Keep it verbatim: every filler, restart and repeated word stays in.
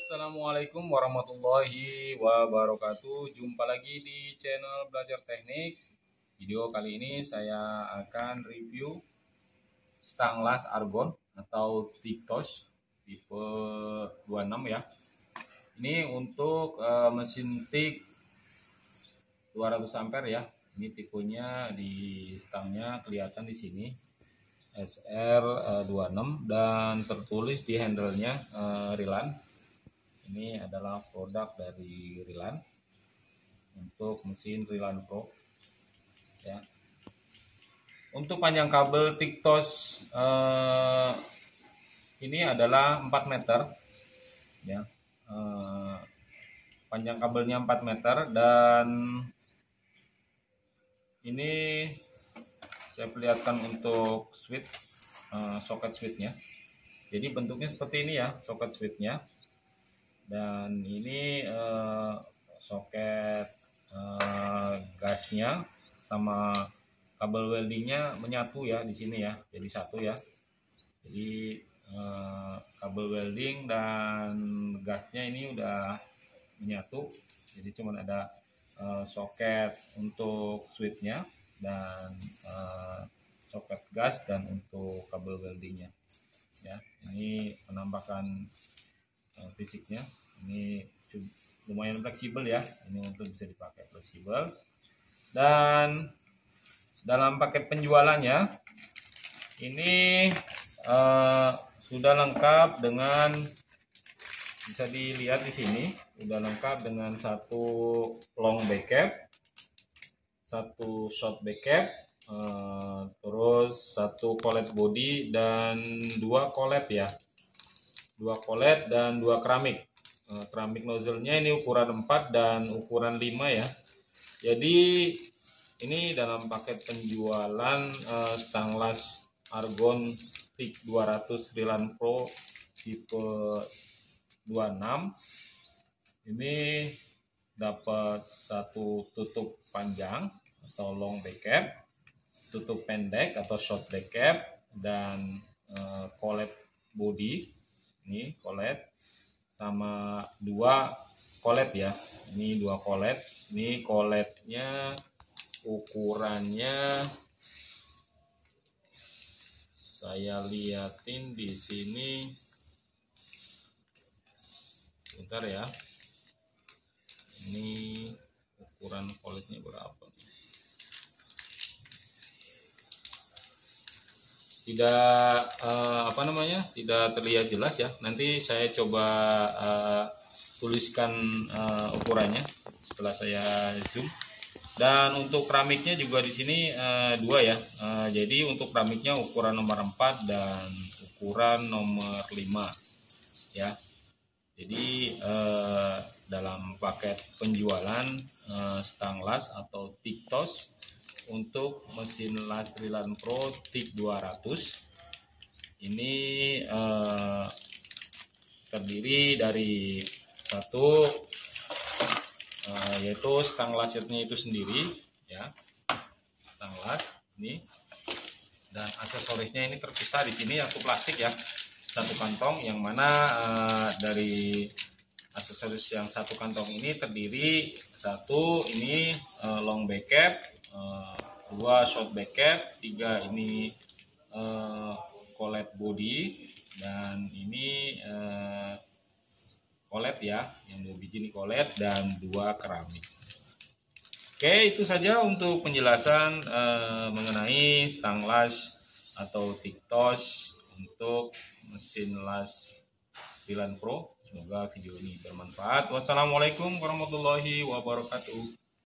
Assalamualaikum warahmatullahi wabarakatuh. Jumpa lagi di channel Belajar Teknik. Video kali ini saya akan review stang las argon atau Tictos tipe dua puluh enam ya. Ini untuk uh, mesin tik dua ratus ampere ya. Ini tipenya di stangnya kelihatan di sini S R dua puluh enam dan tertulis di handle-nya uh, Rilan. Ini adalah produk dari Rilan untuk mesin Rilan Pro ya. Untuk panjang kabel Tictos eh, ini adalah empat meter ya. Eh, panjang kabelnya empat meter dan ini saya perlihatkan untuk switch eh, soket switchnya. Jadi bentuknya seperti ini ya, soket switchnya. Dan ini eh, soket eh, gasnya sama kabel weldingnya menyatu ya di sini ya, jadi satu ya. Jadi eh, kabel welding dan gasnya ini udah menyatu, jadi cuma ada eh, soket untuk switchnya dan eh, soket gas dan untuk kabel weldingnya ya. Ini penampakan eh, fisiknya. Ini lumayan fleksibel ya, ini untuk bisa dipakai fleksibel. Dan dalam paket penjualannya ini uh, sudah lengkap dengan, bisa dilihat di sini sudah lengkap dengan satu long back cap, satu short back cap, uh, terus satu collet body dan dua collet ya, dua collet dan dua keramik. Keramik nozzle-nya ini ukuran empat dan ukuran lima ya. Jadi ini dalam paket penjualan uh, stang las argon tik dua ratus Rilan Pro tipe dua puluh enam. Ini dapat satu tutup panjang atau long back cap, tutup pendek atau short back cap, dan uh, collet body. Ini collet sama dua collet ya. Ini dua collet. Ini colletnya ukurannya saya liatin di sini. Bentar ya. Ini ukuran colletnya berapa? Tidak uh, apa namanya tidak terlihat jelas ya, nanti saya coba uh, tuliskan uh, ukurannya setelah saya zoom. Dan untuk keramiknya juga di sini uh, dua ya, uh, jadi untuk keramiknya ukuran nomor empat dan ukuran nomor lima ya. Jadi uh, dalam paket penjualan uh, stang las atau Tictos untuk mesin las Rilan Pro tik dua ratus ini eh, terdiri dari satu eh, yaitu stang lasnya itu sendiri ya, stang las ini, dan aksesorisnya ini terpisah di sini aku plastik ya, satu kantong, yang mana eh, dari aksesoris yang satu kantong ini terdiri satu ini eh, long back cap, Uh, dua short back cap, tiga ini uh, collet body, dan ini uh, collet ya, yang dua biji ini collet dan dua keramik. Oke, itu saja untuk penjelasan uh, mengenai stang las atau Tictos untuk mesin las Rilan Pro. Semoga video ini bermanfaat. Wassalamualaikum warahmatullahi wabarakatuh.